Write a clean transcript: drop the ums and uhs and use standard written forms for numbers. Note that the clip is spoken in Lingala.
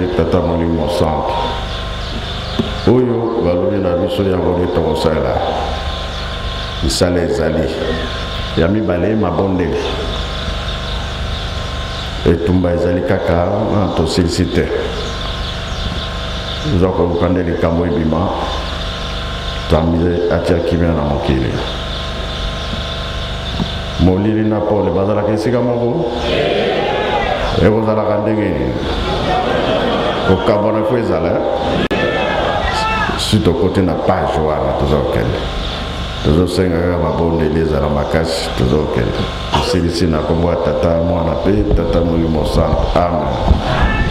pe tata molimo santo oyo balobi na biso yango nde tokosala misala ezali ya mibale mabondeli etumba ezali kaka na tosilisi te oza koluka nde likambo ebima Nzambe atia kimia na mokili molili na Paul bazalaka esika moko ekozalaka ndenge nini kokabwana fo ezala si tokote na page wana tozokende tozosenga kaka mabondeli ezala makasi tozokende tosilisi na kombo ya tata mwana mpe tata molimo santo amen.